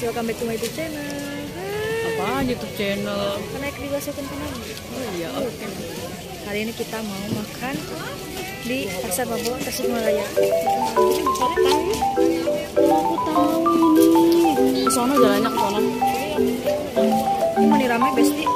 welcome back to my YouTube channel. Apaan YouTube channel? Karena di second kanal. Oh iya, oke. Hari ini kita mau makan di Pasar Babo Tasikmalaya. Aku tahu ini. Ke sana jalannya ke sana. Ini mau rame besti.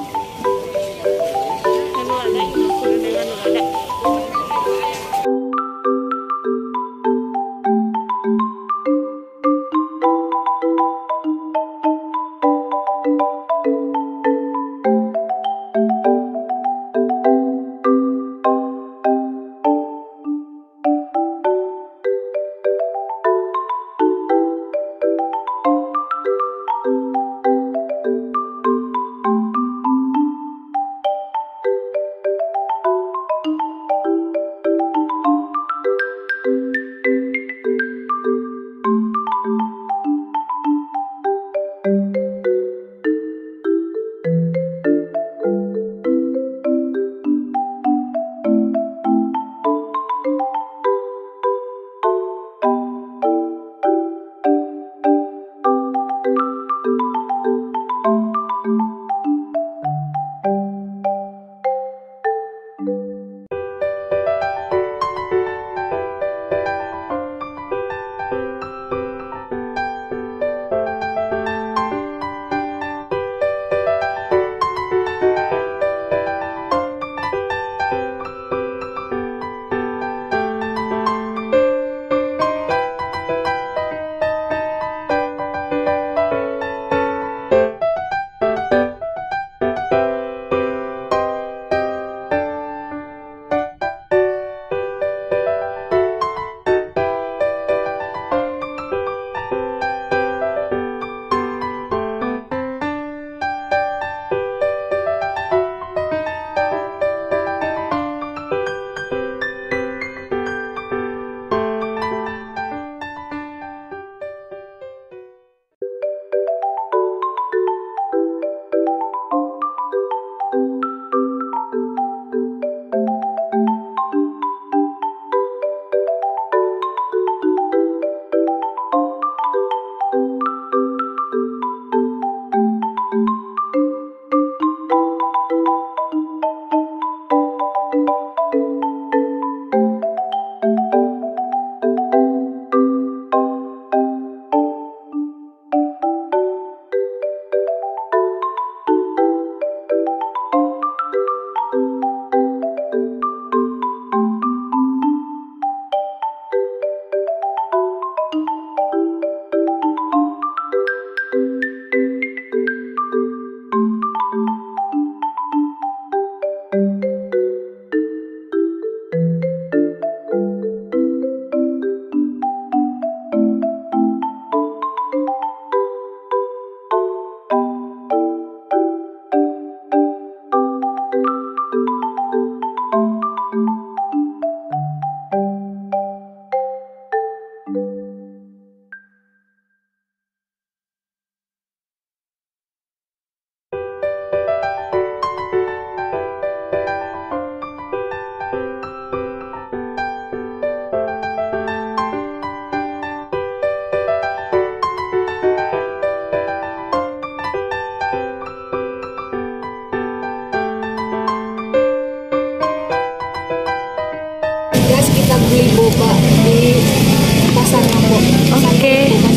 Kita beli boba di Pasar Babo. Oke.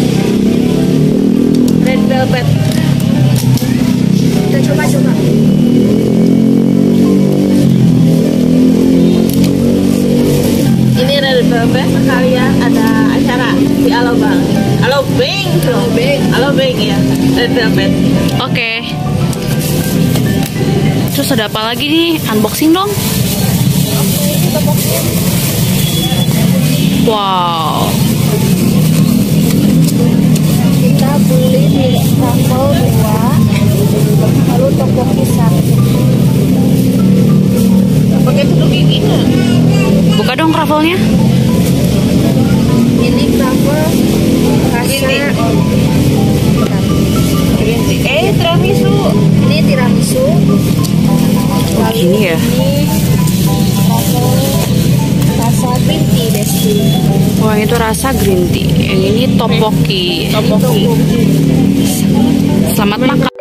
Red velvet. Kita coba. Ini red velvet sekalian ada acara di Alobang. Alobang ya. Red velvet. Oke. Terus ada apa lagi nih? Unboxing dong. Wow. Kita beli di Raffle 2, lalu topoki 1. Pakai tudung gigi nggak? Buka dong raffle-nya. Ini Raffle rasa tiramisu. Ini tiramisu. Lalu Gini ya? ini Raffle rasa green tea besti. Oh, yang itu rasa green tea. Yang ini topoki. Topoki. Selamat makan.